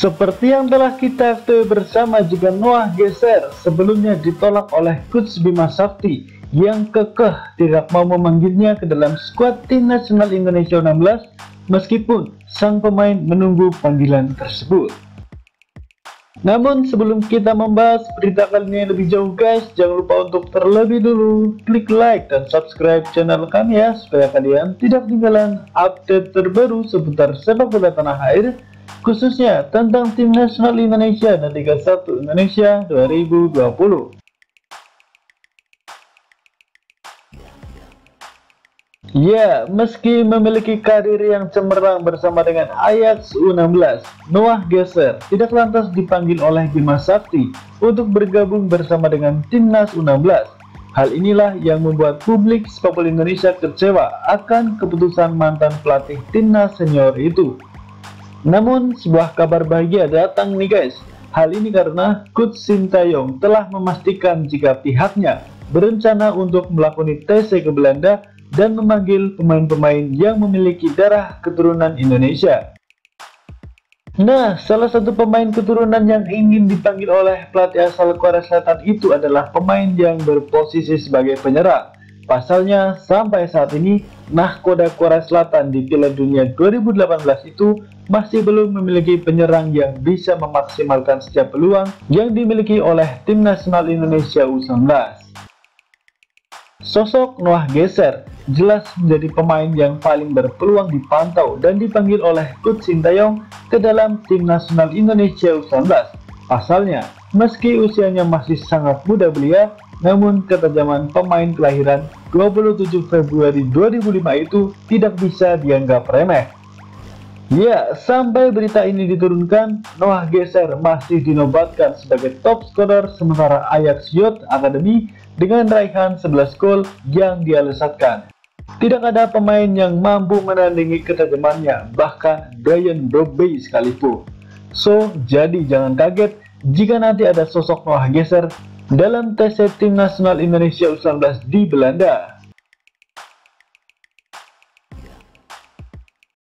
Seperti yang telah kita ketahui bersama, jika Noah Geser sebelumnya ditolak oleh Coach Bima Sakti yang kekeh tidak mau memanggilnya ke dalam skuad tim nasional Indonesia U16 meskipun sang pemain menunggu panggilan tersebut. Namun sebelum kita membahas berita kali ini lebih jauh guys, jangan lupa untuk terlebih dulu klik like dan subscribe channel kami ya, supaya kalian tidak ketinggalan update terbaru seputar sepak bola tanah air, khususnya tentang tim nasional Indonesia dan Liga 1 Indonesia 2020. Ya, meski memiliki karir yang cemerlang bersama dengan Ajax U16, Noah Geser tidak lantas dipanggil oleh Bima Sakti untuk bergabung bersama dengan Timnas U16. Hal inilah yang membuat publik sepak bola Indonesia kecewa akan keputusan mantan pelatih Timnas senior itu. Namun sebuah kabar bahagia datang nih guys. Hal ini karena Coach Sintayong telah memastikan jika pihaknya berencana untuk melakukan tes ke Belanda dan memanggil pemain-pemain yang memiliki darah keturunan Indonesia. Nah, salah satu pemain keturunan yang ingin dipanggil oleh pelatih asal Korea Selatan itu adalah pemain yang berposisi sebagai penyerang. Pasalnya, sampai saat ini, nahkoda Korea Selatan di Piala Dunia 2018 itu masih belum memiliki penyerang yang bisa memaksimalkan setiap peluang yang dimiliki oleh tim nasional Indonesia U19. Sosok Noah Geser jelas menjadi pemain yang paling berpeluang dipantau dan dipanggil oleh Coach Sintayong ke dalam tim nasional Indonesia U19. Pasalnya, meski usianya masih sangat muda belia, namun ketajaman pemain kelahiran 27 Februari 2005 itu tidak bisa dianggap remeh. Ya, sampai berita ini diturunkan, Noah Geser masih dinobatkan sebagai top scorer sementara Ajax Youth Academy dengan raihan 11 gol yang dia lesatkan. Tidak ada pemain yang mampu menandingi ketajamannya, bahkan Brian Brobby sekalipun. So, jadi jangan kaget jika nanti ada sosok Noah Geser dalam tes tim nasional Indonesia U19 di Belanda.